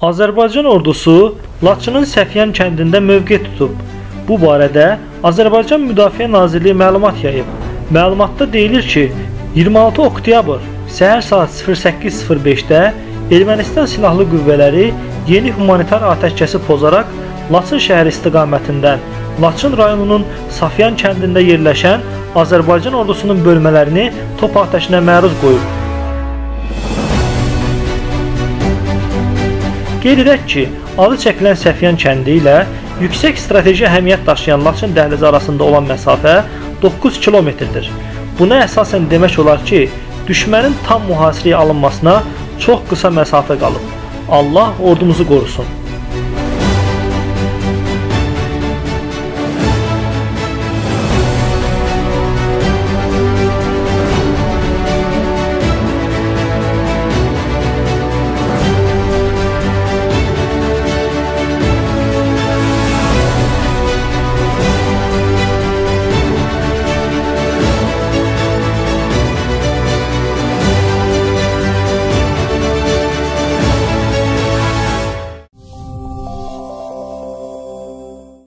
Azərbaycan ordusu Laçının Səfyan kəndində mövqe tutub. Bu barədə Azərbaycan Müdafiə Nazirliyi məlumat yayıb. Məlumatda deyilir ki, 26 oktyabr səhər saat 08:05-də Ermənistan silahlı qüvvələri yeni humanitar atəşkəsi pozaraq Laçın şəhəri istiqamətindən Laçın rayonunun Safyan kəndində yerləşən Azərbaycan ordusunun bölmələrini top atəşinə məruz qoyub. Qeyd edək ki, adı çəkilən Səfyan kəndi ilə yüksək strateji əhəmiyyət daşıyan Laçın dəhlizi arasında olan məsafə 9 kilometrdir. Buna əsasən demək olar ki, düşmənin tam mühasirəyə alınmasına çox qısa məsafə qalıb. Allah ordumuzu qorusun.